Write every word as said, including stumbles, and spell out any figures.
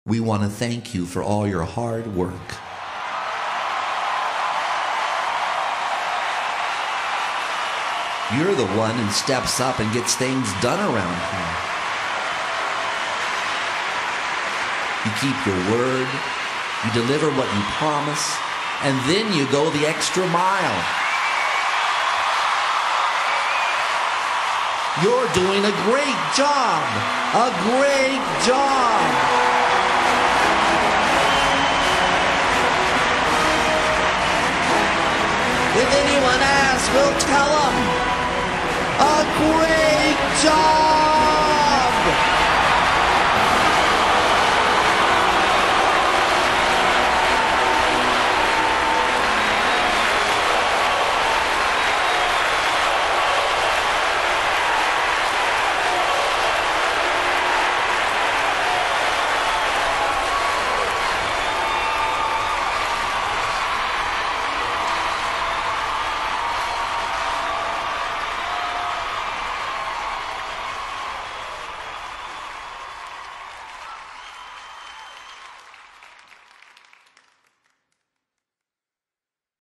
We want to thank you for all your hard work. You're the one who steps up and gets things done around here. You keep your word, you deliver what you promise, and then you go the extra mile. You're doing a great job, a great job. If anyone asks, we'll tell them, a great job.